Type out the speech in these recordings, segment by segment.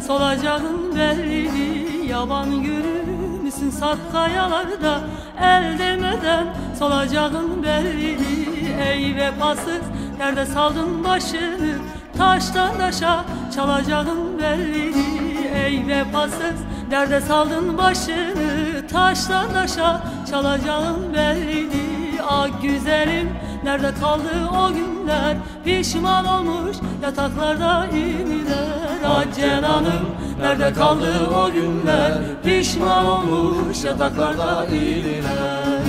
solacağın belli. Yaban yürümüşsün sarp kayalarda, el demeden solacağın belli. Ey vefasız nerede saldın başını, taştan taşa çalacağın belli. Ey vefasız nerede saldın başını, taştan taşa çalacağın belli. Ah güzelim nerede kaldı o günler, pişman olmuş yataklarda iniler. Ah cenanım nerede kaldı o günler, pişman olmuş yataklarda iniler.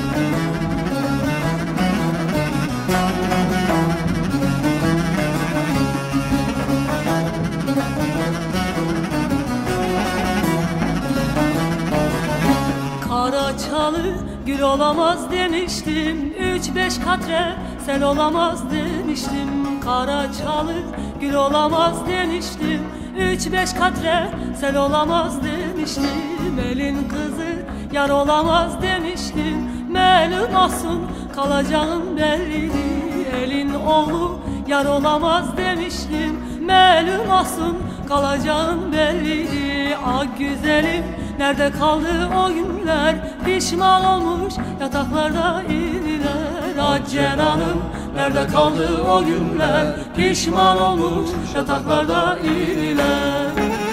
Karaçalı gül olamaz demiştim, 3-5 katre sel olamaz demiştim. Karaçalı gül olamaz demiştim, 3-5 katre sel olamaz demiştim. Elin kızı yar olamaz demiştim, melun olsun kalacağın belliydi. Elin oğlu yar olamaz demiştim, melun olsun kalacağın belliydi. Ah güzelim nerede kaldı o günler, pişman olmuş yataklarda iniler. Ah cenanım nerede kaldı o günler, pişman olmuş yataklarda iniler.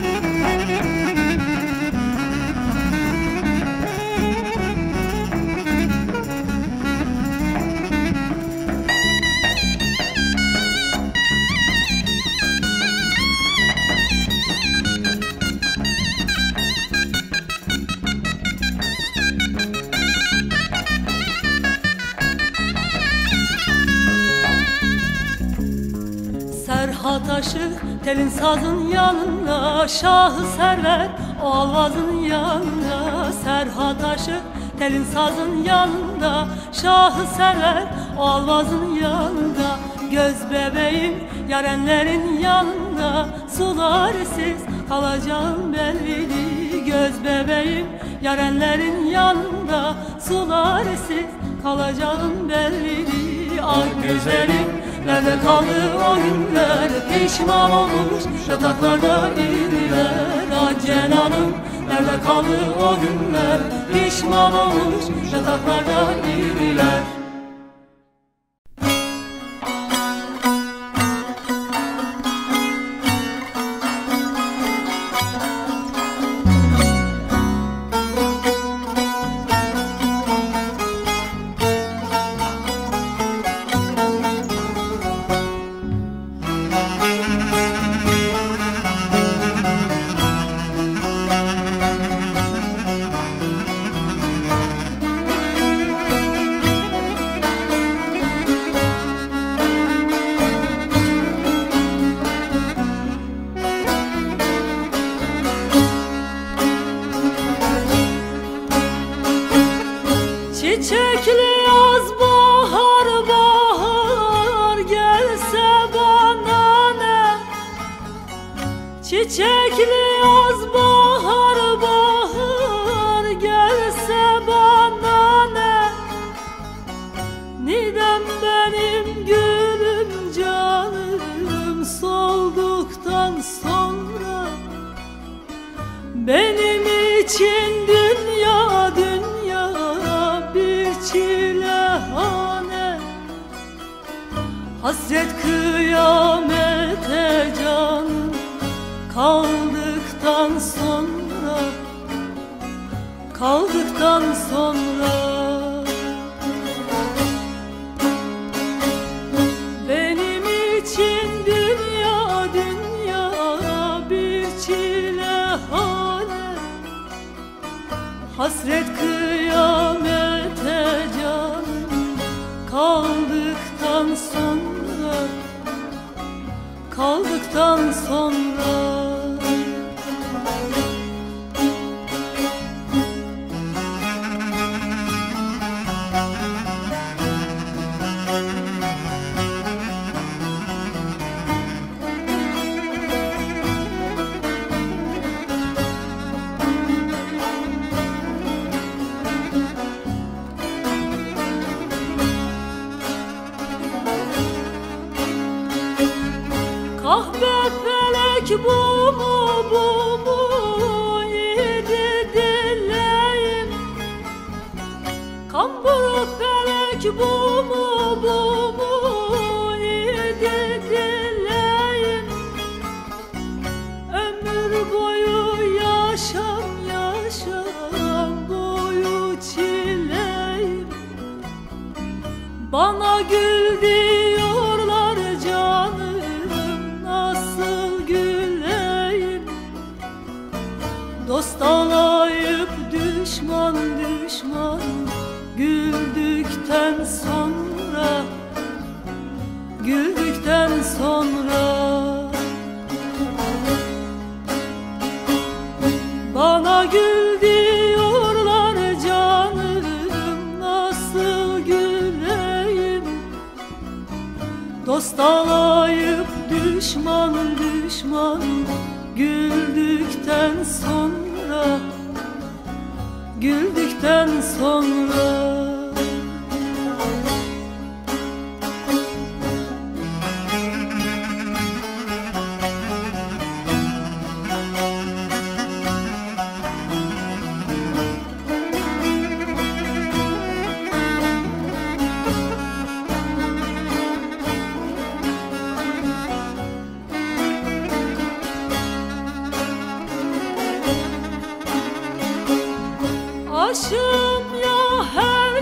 Serhat aşık telin sazın yanında, şahı server o alvazın yanında. Serhat aşık telin sazın yanında, şahı server o alvazın yanında. Göz bebeğim yarenlerin yanında, sularsiz kalacağım belli. Göz bebeğim yarenlerin yanında, sularsiz kalacağım belli. Ah güzelim nerede kaldı o günler, pişman olmuş yataklarda iniler. Ah cenanım nerede kaldı o günler, pişman olmuş yataklarda iniler. Çiçekli yaz bahar bahar gelse bana ne? Çiçekli yaz bahar bahar gelse bana ne? Nidem benim gülüm canım solduktan sonra, benim için dünya dünya bir çilehane. Hasret kıyamete canım kaldıktan sonra, kaldıktan sonra. Benim için dünya dünya bir çilehane. Hasret kıyamete canım kaldıktan sonra, kaldıktan sonra. Kahve felek bu mu bu mu idi dileyim, kamburu felek bu mu idi dileyim. Ömür boyu yaşam boyu çileyim. Bana gül diyorlar canım, nasıl güleyim. Dost alayıp düşman güldükten sonra, güldükten sonra. Bana gül diyorlar canım, nasıl güleyim. Dost alayıp düşman güldükten sonra, güldükten sonra. Aşığım ya her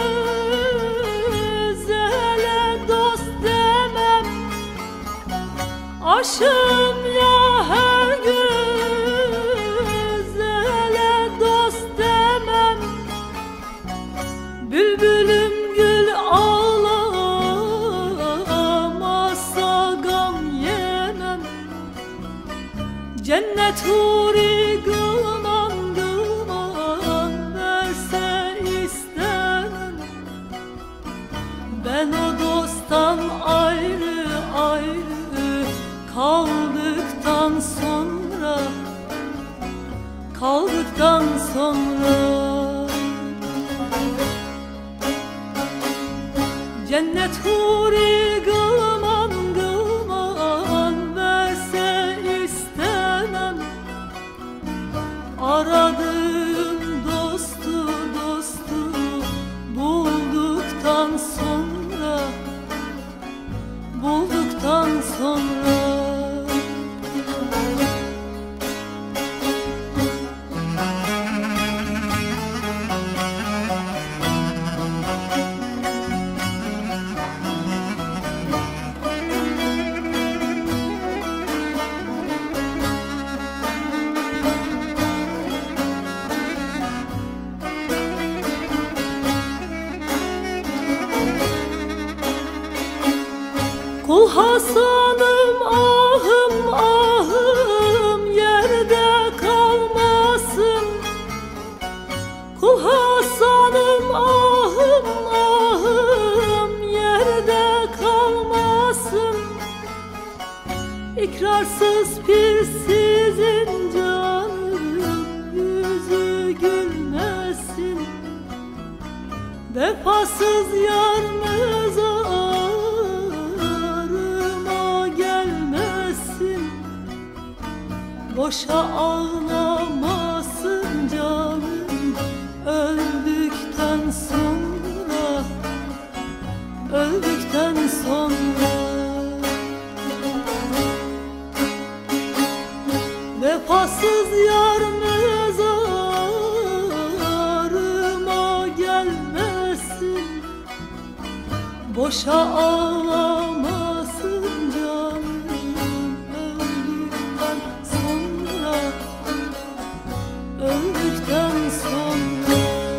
güzele dost demem, aşığım ya her güzele dost demem. Bülbülüm gül ağlamazsa gam yemem. Cennet huri gılman verse istemem. Ben o dosttan ayrı kaldıktan sonra, kaldıktan sonra. Cennet huri gılman verse istemem. Aradığım dostu bulduktan sonra, bulduktan sonra. Kul Hasan'ım ahım yerde kalmasın. Kul Hasan'ım ahım yerde kalmasın. İkrarsız pirsizin canım yüzü gülmesin. Vefasız yar mezarıma gelmesin. Boşa ağlamasın canım öldükten sonra, öldükten sonra. Vefasız yar mezarıma gelmesin. Boşa ağlamasın canım öldükten sonra, öldükten sonra.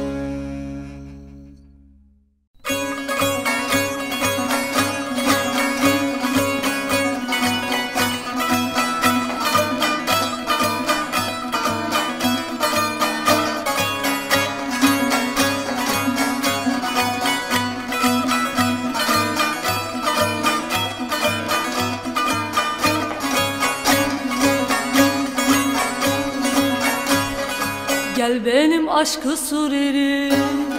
Gel benim aşkı surerim,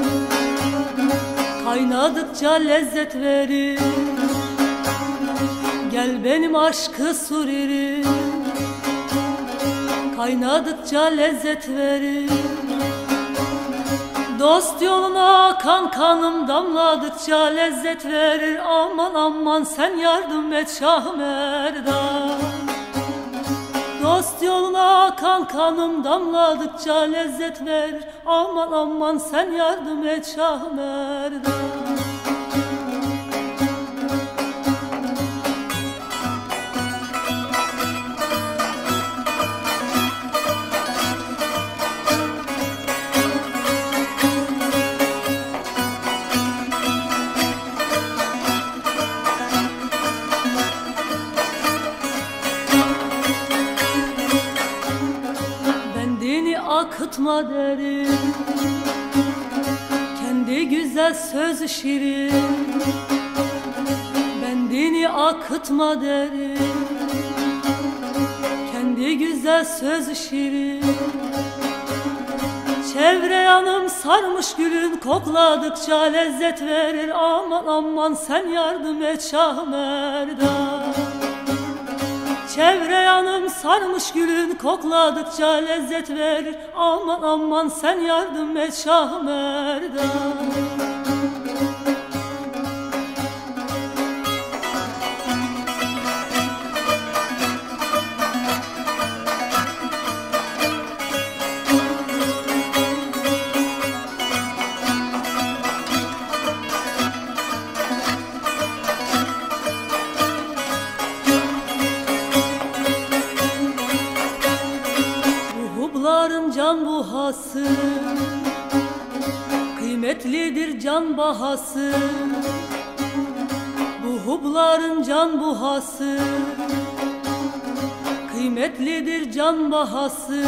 kaynadıkça lezzet verir. Gel benim aşkı surerim, Kaynadıkça lezzet verir. Dost yoluna kan kanım damladıkça lezzet verir. Aman aman sen yardım et Şah Merdan. Dost yoluna kan kanım damladıkça lezzet verir. Aman aman sen yardım et Şah Merdan. Akıtma derim, kendi güzel sözü şirin. Bendini akıtma derim, kendi güzel sözü şirin. Çevre yanım sarmış gülün, kokladıkça lezzet verir. Aman aman sen yardım et Şah Merdan. Çevre yanım sarmış gülün, kokladıkça lezzet verir. Aman aman sen yardım et Şah Merdan. Can buhası, kıymetlidir can bahası. Bu hubların can buhası, kıymetlidir can bahası.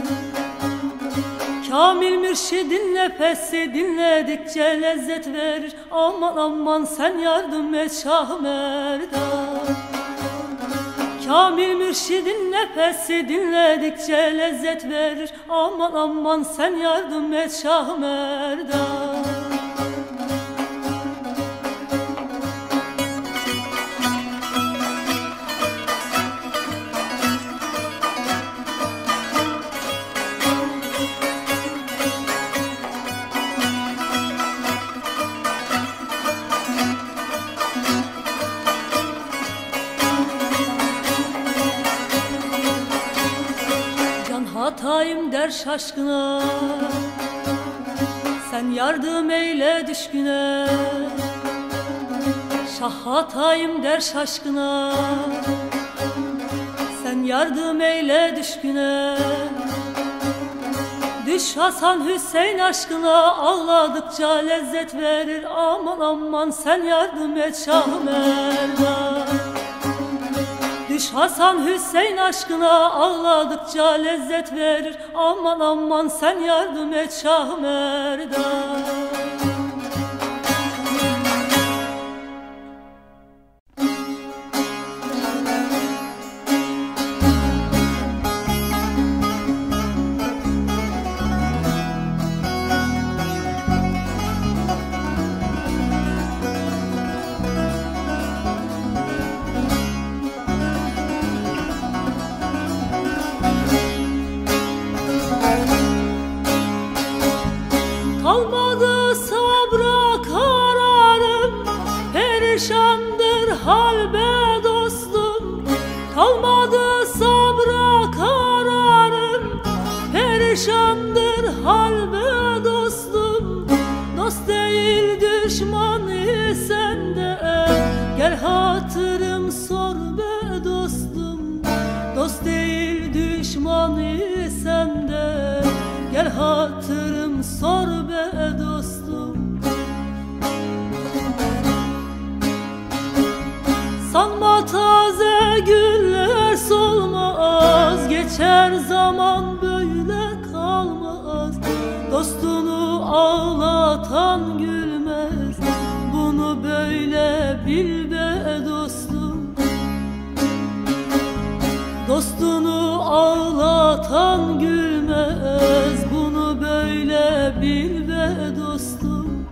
Kamil mürşidin nefesi dinledikçe lezzet verir. Aman aman sen yardım et Şah Merdan. Kamil mürşidin nefesi dinledikçe lezzet verir. Aman aman sen yardım et Şah Merdan. Hatayım der şaşkına, sen yardım eyle düşküne. Şah Hatayım der şaşkına, sen yardım eyle düşküne. Düş Hasan Hüseyin aşkına, ağladıkça lezzet verir. Aman aman sen yardım et Şah Merdan. Düş Hasan Hüseyin aşkına, ağladıkça lezzet verir. Aman aman sen yardım et Şah Merdan. Kalmadı sabra kararım, perişandır hal be dostum. Kalmadı sabra kararım, perişandır hal be dostum. Dost değil düşman isen de gel hatırım sor be dostum. Dost değil düşman isen de gel hatırım sor be dostum. Sanma taze güller solmaz, geçer zaman böyle kalmaz. Dostunu ağlatan gülmez, bunu böyle bil be dostum. Dostunu ağlatan gülmez, bunu böyle bil be dostum.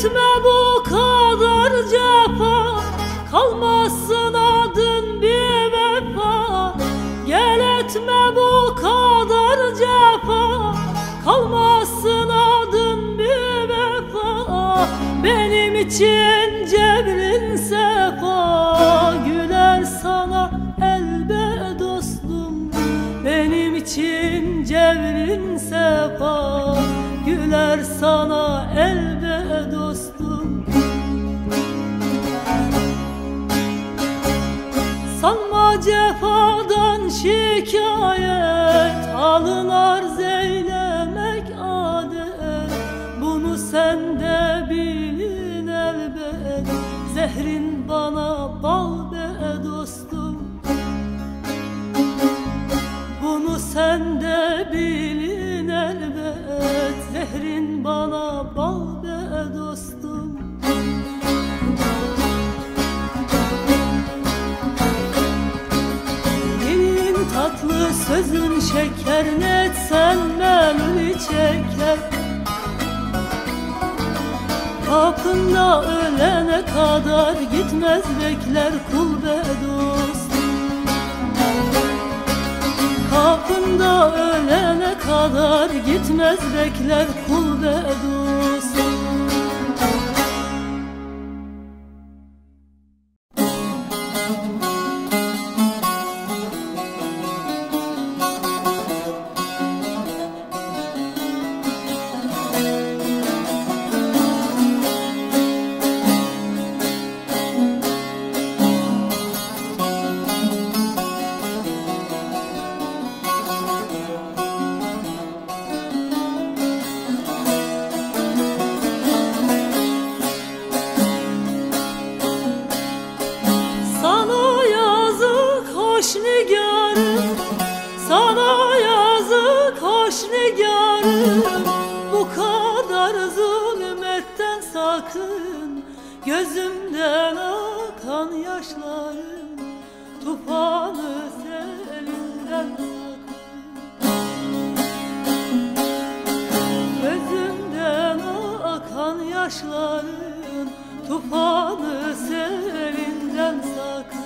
etme bu kadar cefa, kalmasın adın bir vefa. Gel etme bu kadar cefa, kalmasın adın bir vefa. Benim için cebrin sefa, güler sana elbe dostum. Benim için cebrin sefa, güler sana elbe dostum. Sanma cefadan şikayet, alın arz eylemek adet. Bunu sen de bilin elbet, zehrin bana bal be dostum. Bunu sen de bilin elbet, zehrin bana bal be dostum. Dilin tatlı sözün şeker, ne etsen meluli çeker. Kapında ölene kadar gitmez bekler kul be dost. Kapında ölene kadar gitmez bekler kul be dost. Sana yazık hoş nigarım, bu kadar zulmetten sakın. Gözümden akan yaşlarım, tufanı selinden sakın. Gözümden akan yaşlarım, tufanı selinden sakın.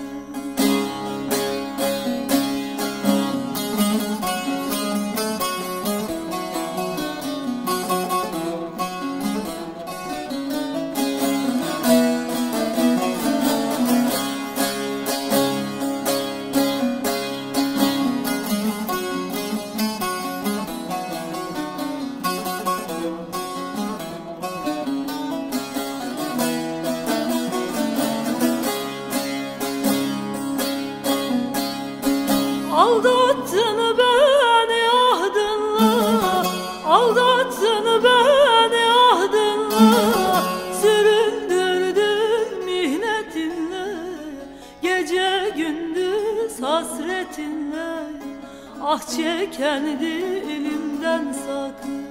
Aldattın beni ahdınla, aldattın beni ahdınla. Süründürdün mihnetinle, gece gündüz hasretinle. Ah çeken dilimden sakın.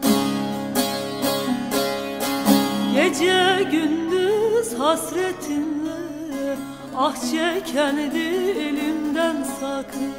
Gece gündüz hasretinle, ah çeken dilimden sakın.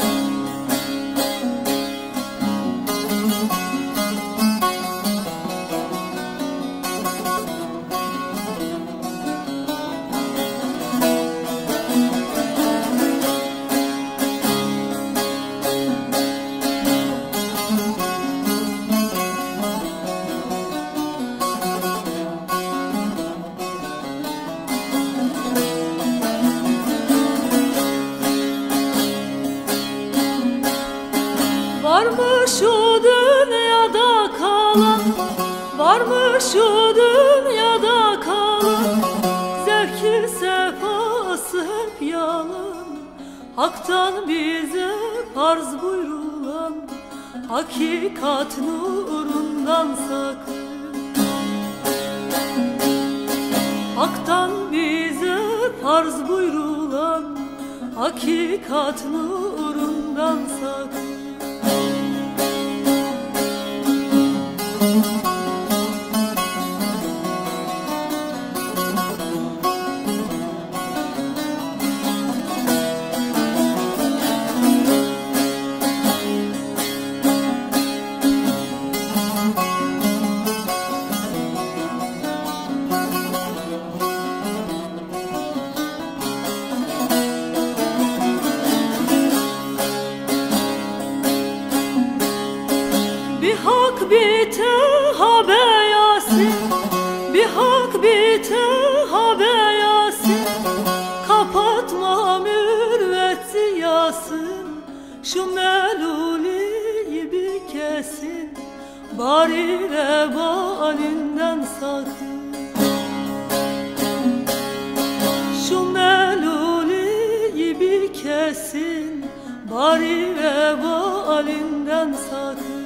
Varmış o dünyada kalan, varmış o dünyada kalan. Zevki sefası hep yalan, haktan bize farz buyrulan. Hakikat nurundan sakın. Haktan bize farz buyrulan, hakikat nurundan sakın. Bir hak bite habe Yasin, bir hak bite habe Yasin. Kapatma mürvet Yasin, şu meluli bir kesin. Bari vebalinden sakın. Şu meluli bir kesin, bari vebalinden sakın.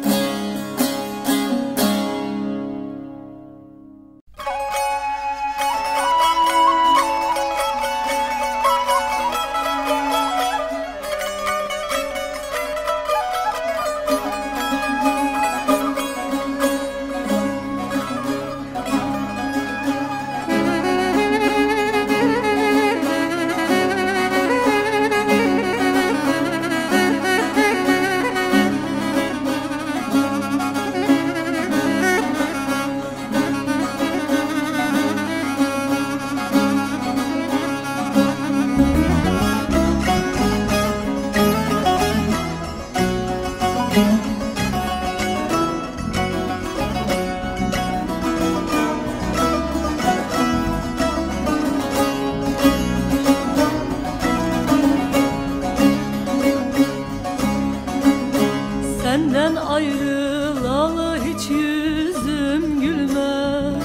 Senden ayrılalı hiç yüzüm gülmez.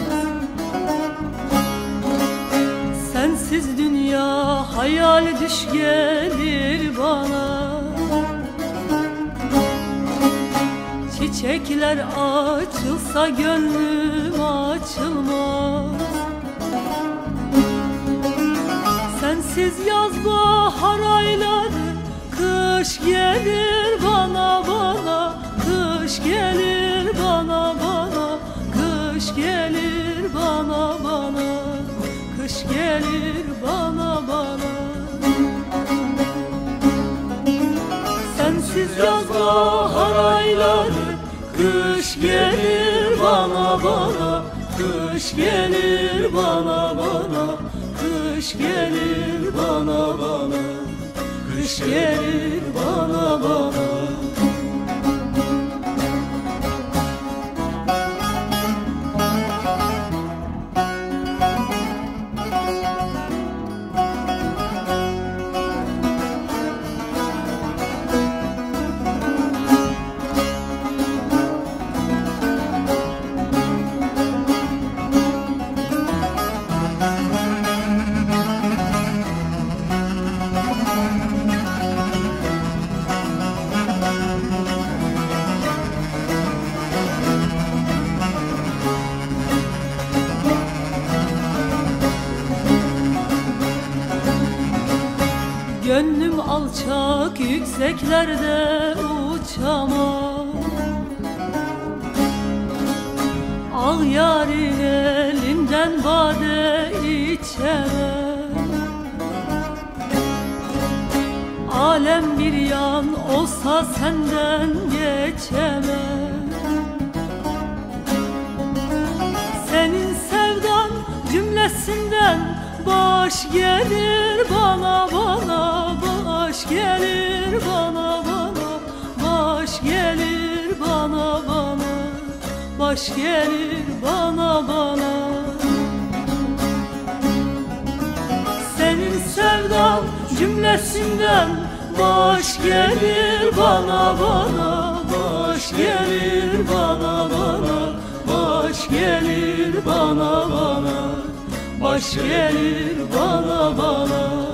Sensiz dünya hayal düş gelir bana. Çiçekler açılsa gönlüm açılmaz. Sensiz yaz bahar ayları, kış gelir bana bana, kış gelir bana bana, kış gelir bana bana, kış gelir bana bana. Sensiz yaz bahar ayları, kış gelir bana bana, kış gelir bana bana, kış gelir bana bana, kış gelir bana bana. Gönlüm alçak yükseklerde uçamaz. Al yarın elinden bade içemem. Alem bir yan olsa senden geçemem. Senin sevdan cümlesinden baş gelir bana bana, baş gelir bana bana, baş gelir bana bana, baş gelir bana bana. Senin sevdan cümlesinden baş gelir bana bana, baş gelir bana bana, baş gelir bana bana, baş gelir bana bana.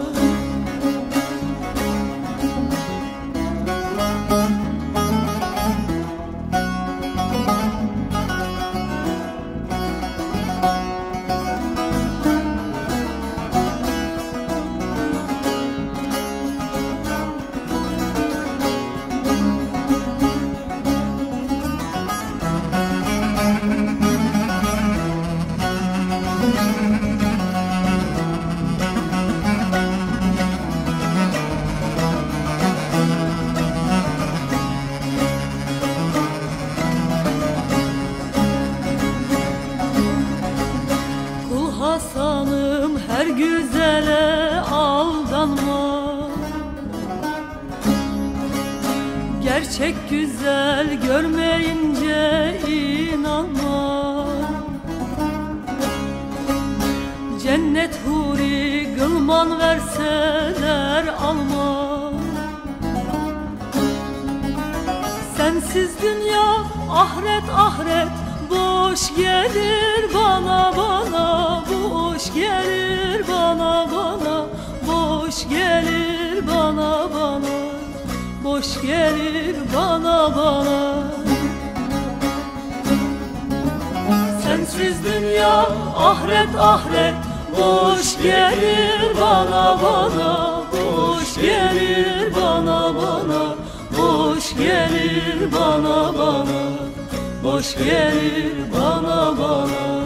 Gerçek güzel görmeyince inanma. Cennet huri gılman verseler alma. Sensiz dünya ahiret ahiret boş gelir bana bana, boş gelir bana bana, boş gelir bana bana, boş gelir bana bana. Sensiz dünya ahiret ahiret boş gelir bana bana, boş gelir bana bana, boş gelir bana bana, boş gelir bana bana.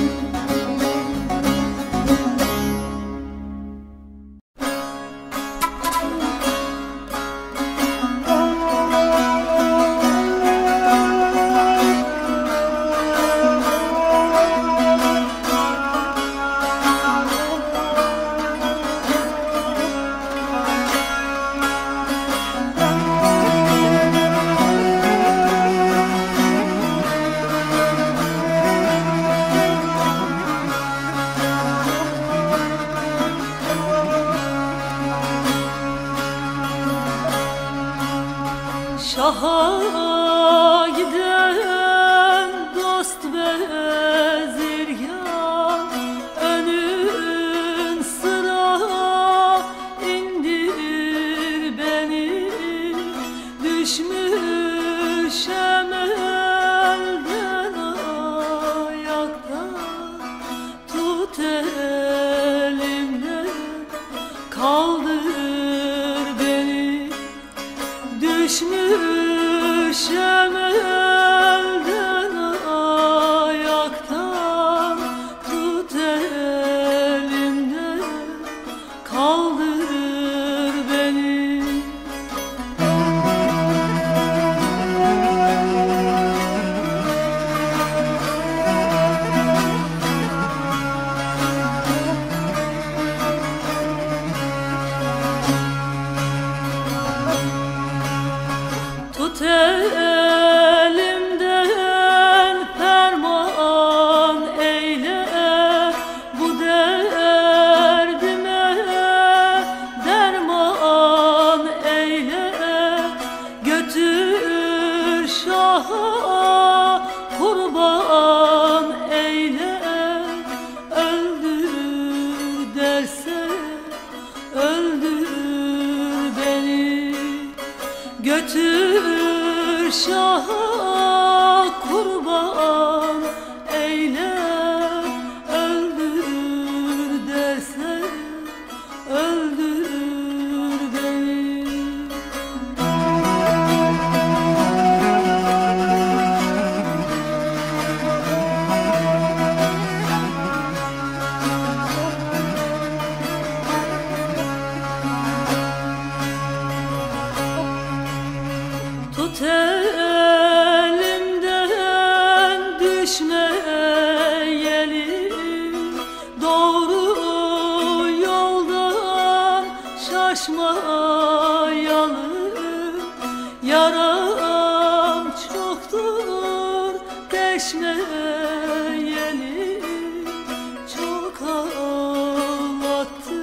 Şaha giden dost vezir ya, önün sıra indir beni. Düşmüşem elden ayakta, tut elimden kaldır beni. Düşmüşem elden ayakta, tut elimden kaldır beni. Tut elimden ferman eyle, bu derdime derman eyle. Götür şaha kurban eyle, öldür derse öldür beni. Götür şaha kurban eyle, öldür derse öldür beni. Tut elimden düşmeyelim, doğru yoldan şaşmayalım. Yaram çoktur deşmeyelim, çok ağlattı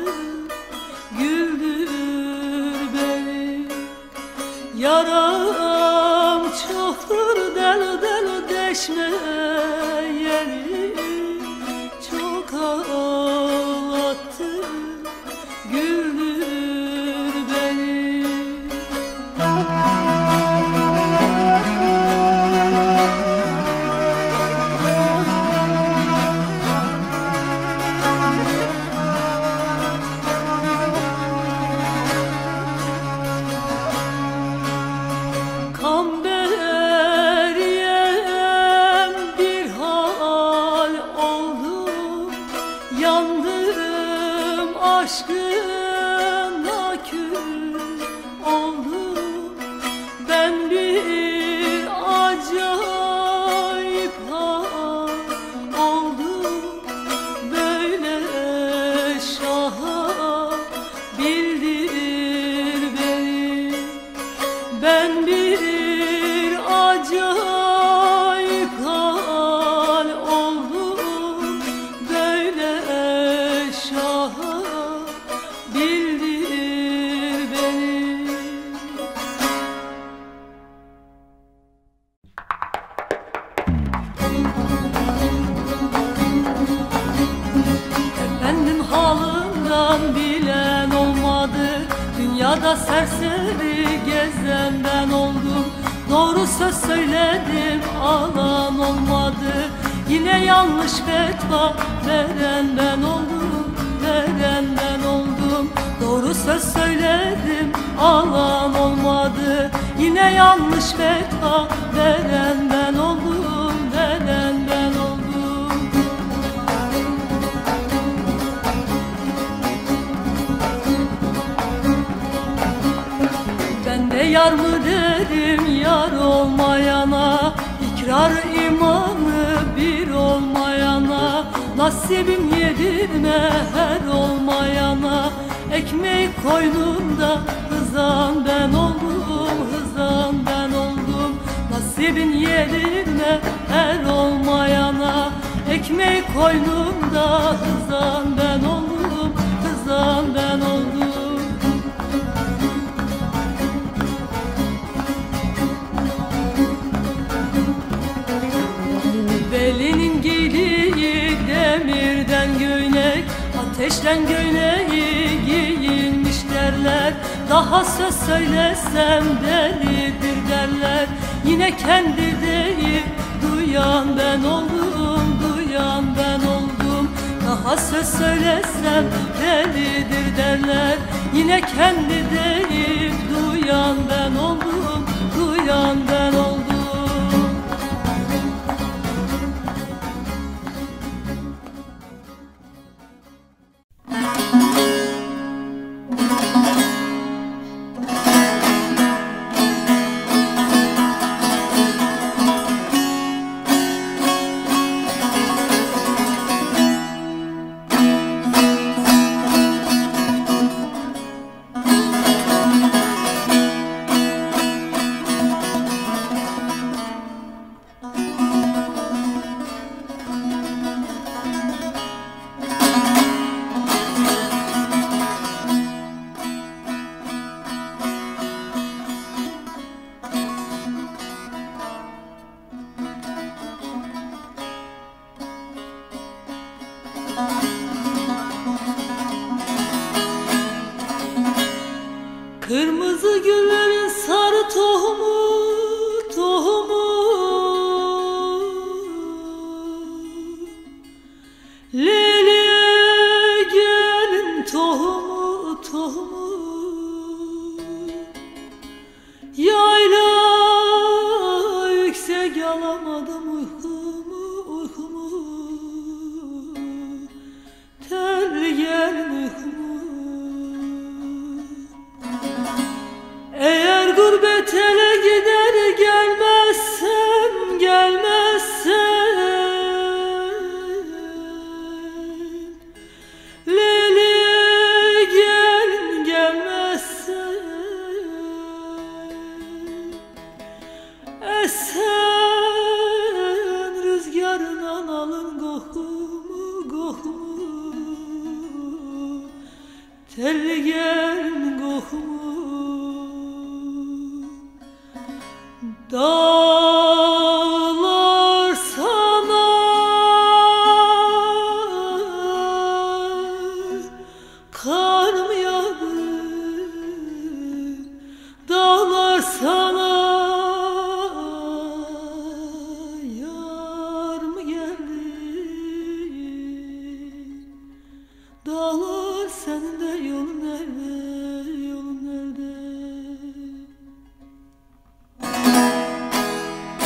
güldür beni. Yaram çoktur deli deli deşmeyelim, çok ağlattı güldür beni. Kamberiyem bir hal oldu, yandım aşkına kül oldum. Ben bir acayip hal oldum, böyle şaha bildir beni. Ben ben bir acayip hal oldum, böyle şaha bildir beni. Efendim halından bilen olmadı, dünyada serseri gezen ben oldum. Doğru söz söyledim, alan olmadı, yine yanlış fetva veren ben oldum, veren ben oldum. Doğru söz söyledim, alan olmadı, yine yanlış fetva veren ben oldum, veren ben oldum. Ben de yar mı derim yar olmayana, ikrar imanı bir olmayana, nasibim yedirme her olmayana. Ekmeği koynunda hızan ben oldum, hızan ben oldum. Nasibin yedirme her olmayana, ekmeği koynunda hızan ben oldum, hızan ben oldum. Belinin giydiği demirden göylek, ateşten göğneği giyinmiş derler. Daha söz söylesem delidir derler. Yine kendi deyip duyan ben oldum, duyan ben oldum. Daha söz söylesem delidir derler. Yine kendi deyip duyan ben oldum, duyan ben oldum. Kırmızı güllerin sarı tohumu, tohumu, Leyli'ye gelin tohumu, tohumu. Yayla yüksek alamadım uykumu, uykumu. Tel gelin uykumu. Eğer gurbet ele gider gelmezsen, gelmezsen, Leyli'ye gelin gelmezsen, esen rüzgarından alın kokumu, kokumu. Telli gelin kokumu. Dağlar sana kar mı yağdı? Dağlar sana yar mı geldi? Dağlar senin de yolun nerede, yolun nerede?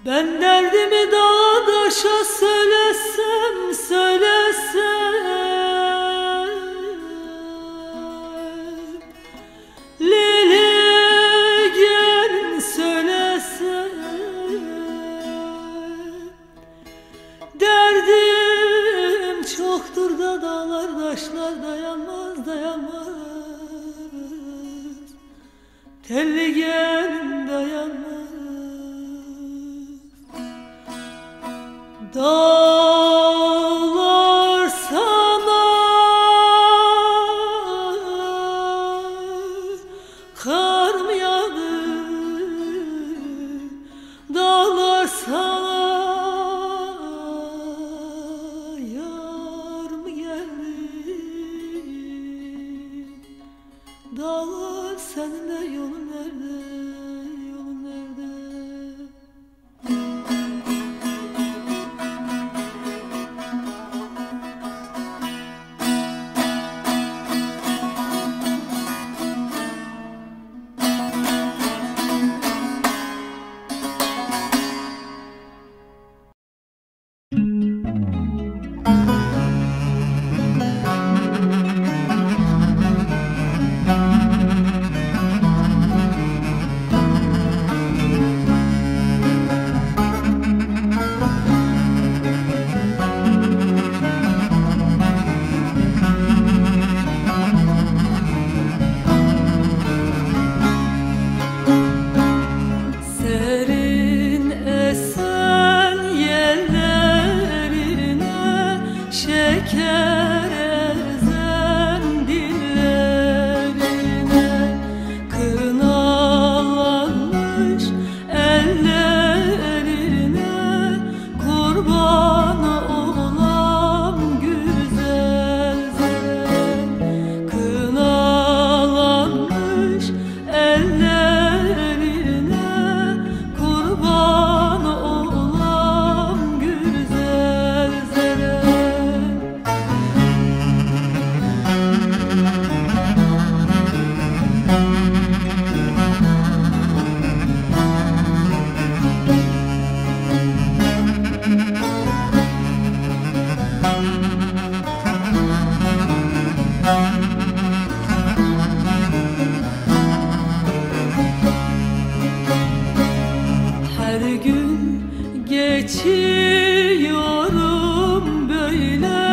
Ben derdimi dağa taşa söylesem, Lili gelin söylesem, derdim çoktur da dağlar taşlar dayanmaz, telli gelin dayanmaz. Dağlar sana kar mı yağdı, dağlar sana yar mı geldi, dağlar seninle yolun nerede, yolun nerede? Şeker ezen dillerine, kınalanmış ellerine kurban olam güzel zeren. Kınalanmış ellerine kurban olam güzel zeren. Her gün geçiyorum böyle,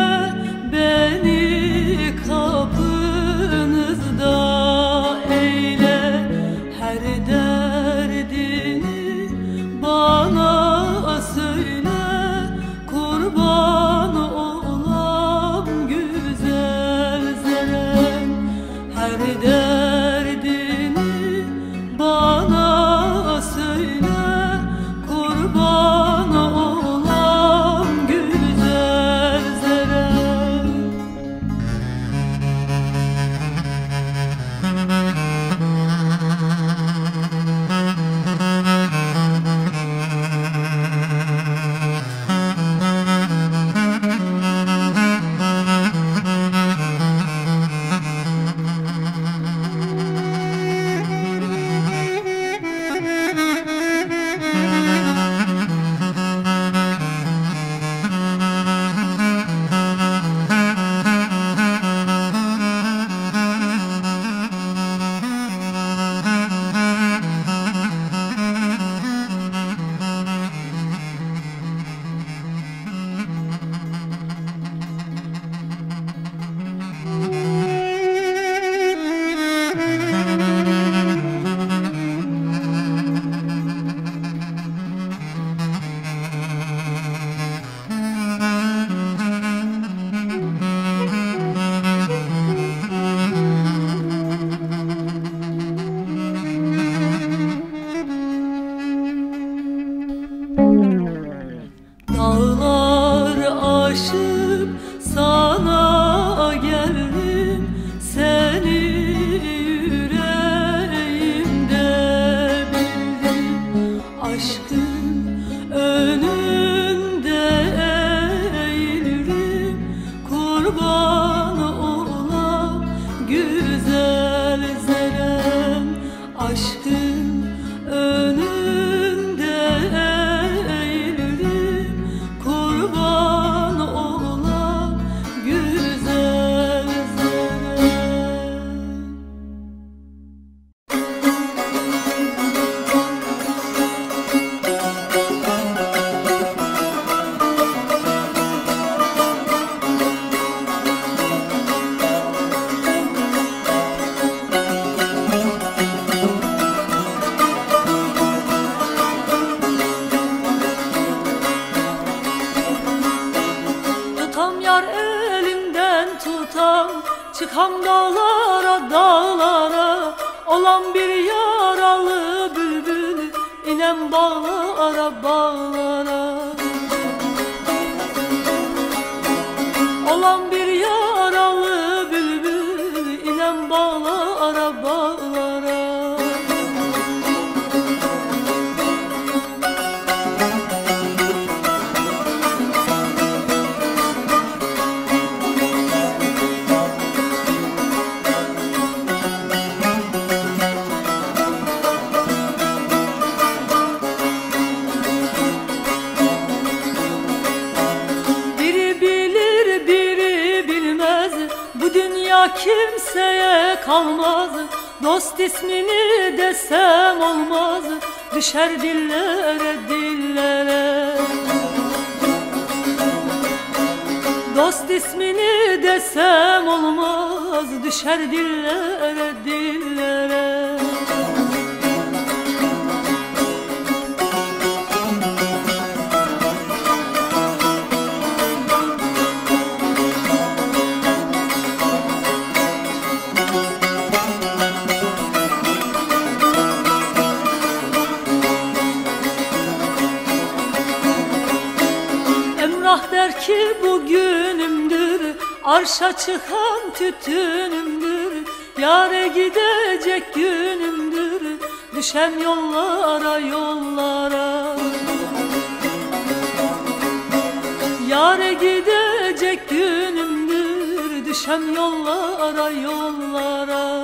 beni kapınızda eyle. Her derdini bana söyle, kurban olam güzel zeren. Her derdini bana söyle, kurban olam güzel zeren. Dağlar aşıp sana geldim, seni yüreğimde bildim. Aşkın önünde eğildim, kurban olam güzel zeren. Aşkın önünde Çıkam dağlara dağlara, olan bir yaralı bülbül, inem bağlara bağlara. Olan bir yaralı bülbül, inem bağlara bağlara. Bu dünya kimseye kalmaz, dost ismini desem olmaz, düşer dillere dillere. Dost ismini desem olmaz, düşer dillere dillere. Emrah der ki bugünümdür, arşa çıkan tütünümdür, yâre gidecek günümdür, düşem yollara yollara. Yâre gidecek günümdür, düşem yollara yollara.